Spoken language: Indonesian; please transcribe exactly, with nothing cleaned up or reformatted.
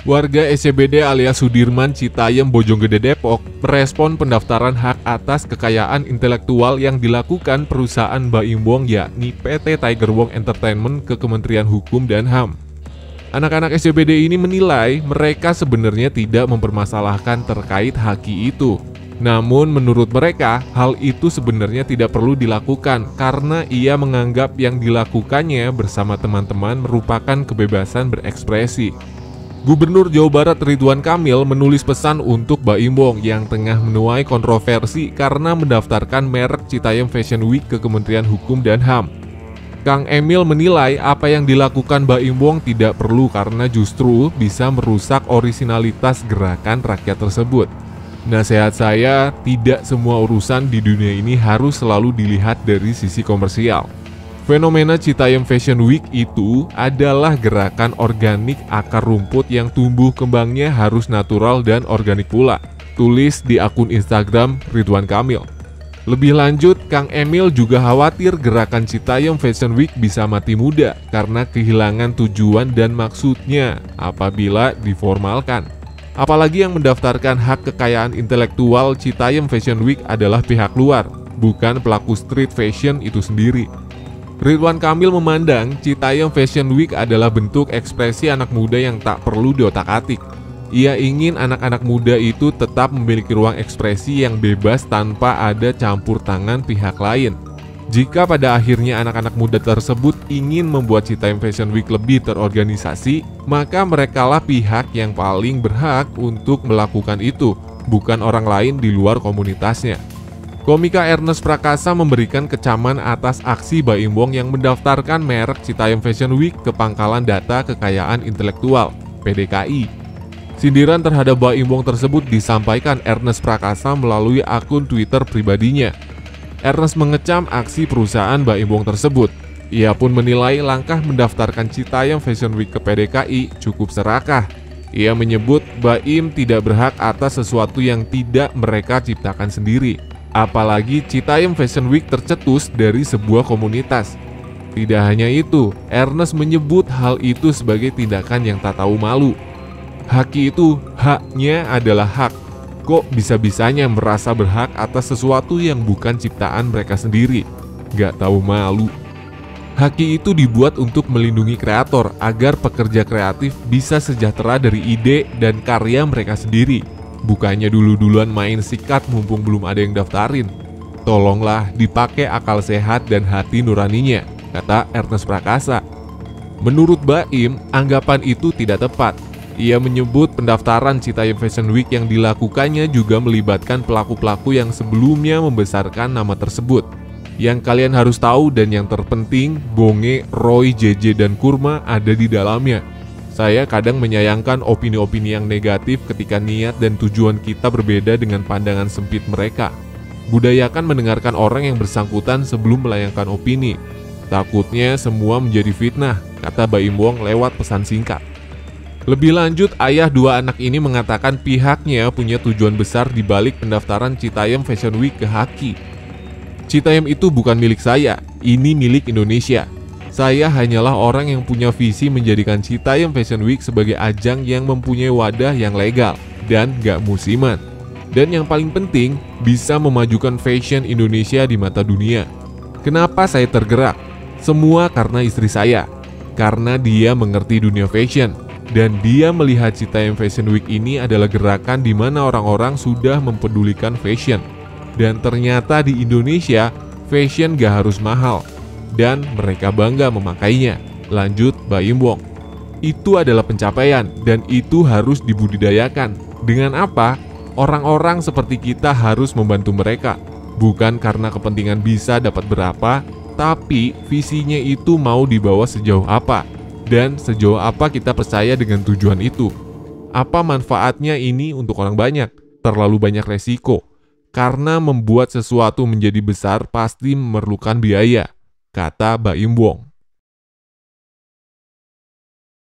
Warga S C B D alias Sudirman Citayam Bojonggede Depok merespon pendaftaran hak atas kekayaan intelektual yang dilakukan perusahaan Baim Wong yakni P T Tiger Wong Entertainment ke Kementerian Hukum dan H A M. Anak-anak S C B D ini menilai mereka sebenarnya tidak mempermasalahkan terkait haki itu. Namun menurut mereka, hal itu sebenarnya tidak perlu dilakukan karena ia menganggap yang dilakukannya bersama teman-teman merupakan kebebasan berekspresi. Gubernur Jawa Barat Ridwan Kamil menulis pesan untuk Baim Wong yang tengah menuai kontroversi karena mendaftarkan merek Citayam Fashion Week ke Kementerian Hukum dan H A M. Kang Emil menilai apa yang dilakukan Baim Wong tidak perlu karena justru bisa merusak orisinalitas gerakan rakyat tersebut. Nasihat saya, tidak semua urusan di dunia ini harus selalu dilihat dari sisi komersial. Fenomena Citayam Fashion Week itu adalah gerakan organik akar rumput yang tumbuh kembangnya harus natural dan organik pula. Tulis di akun Instagram Ridwan Kamil. Lebih lanjut, Kang Emil juga khawatir gerakan Citayam Fashion Week bisa mati muda karena kehilangan tujuan dan maksudnya apabila diformalkan. Apalagi yang mendaftarkan hak kekayaan intelektual Citayam Fashion Week adalah pihak luar, bukan pelaku street fashion itu sendiri. Ridwan Kamil memandang Citayam Fashion Week adalah bentuk ekspresi anak muda yang tak perlu diotak-atik. Ia ingin anak-anak muda itu tetap memiliki ruang ekspresi yang bebas tanpa ada campur tangan pihak lain. Jika pada akhirnya anak-anak muda tersebut ingin membuat Citayam Fashion Week lebih terorganisasi, maka merekalah pihak yang paling berhak untuk melakukan itu, bukan orang lain di luar komunitasnya. Komika Ernest Prakasa memberikan kecaman atas aksi Baim Wong yang mendaftarkan merek Citayam Fashion Week ke Pangkalan Data Kekayaan Intelektual (P D K I). Sindiran terhadap Baim Wong tersebut disampaikan Ernest Prakasa melalui akun Twitter pribadinya. Ernest mengecam aksi perusahaan Baim Wong tersebut. Ia pun menilai langkah mendaftarkan Citayam Fashion Week ke P D K I cukup serakah. Ia menyebut Baim tidak berhak atas sesuatu yang tidak mereka ciptakan sendiri. Apalagi Citayam Fashion Week tercetus dari sebuah komunitas. Tidak hanya itu, Ernest menyebut hal itu sebagai tindakan yang tak tahu malu. Haki itu haknya adalah hak. Kok bisa-bisanya merasa berhak atas sesuatu yang bukan ciptaan mereka sendiri? Gak tahu malu. Haki itu dibuat untuk melindungi kreator agar pekerja kreatif bisa sejahtera dari ide dan karya mereka sendiri. Bukannya dulu-duluan main sikat mumpung belum ada yang daftarin. Tolonglah dipakai akal sehat dan hati nuraninya, kata Ernest Prakasa. Menurut Baim, anggapan itu tidak tepat. Ia menyebut pendaftaran Citayam Fashion Week yang dilakukannya juga melibatkan pelaku-pelaku yang sebelumnya membesarkan nama tersebut. Yang kalian harus tahu dan yang terpenting, Bonge, Roy, J J, dan Kurma ada di dalamnya. Saya kadang menyayangkan opini-opini yang negatif ketika niat dan tujuan kita berbeda dengan pandangan sempit mereka. Budayakan mendengarkan orang yang bersangkutan sebelum melayangkan opini. Takutnya semua menjadi fitnah, kata Baim Wong lewat pesan singkat. Lebih lanjut, ayah dua anak ini mengatakan pihaknya punya tujuan besar di balik pendaftaran Citayam Fashion Week ke Haki. Citayam itu bukan milik saya, ini milik Indonesia. Saya hanyalah orang yang punya visi menjadikan Citayam Fashion Week sebagai ajang yang mempunyai wadah yang legal dan gak musiman. Dan yang paling penting, bisa memajukan fashion Indonesia di mata dunia. Kenapa saya tergerak? Semua karena istri saya. Karena dia mengerti dunia fashion. Dan dia melihat Citayam Fashion Week ini adalah gerakan di mana orang-orang sudah mempedulikan fashion. Dan ternyata di Indonesia, fashion gak harus mahal. Dan mereka bangga memakainya, lanjut Baim Wong. Itu adalah pencapaian dan itu harus dibudidayakan. Dengan apa? Orang-orang seperti kita harus membantu mereka. Bukan karena kepentingan bisa dapat berapa, tapi visinya itu mau dibawa sejauh apa. Dan sejauh apa kita percaya dengan tujuan itu. Apa manfaatnya ini untuk orang banyak? Terlalu banyak resiko. Karena membuat sesuatu menjadi besar pasti memerlukan biaya, kata Baim Wong.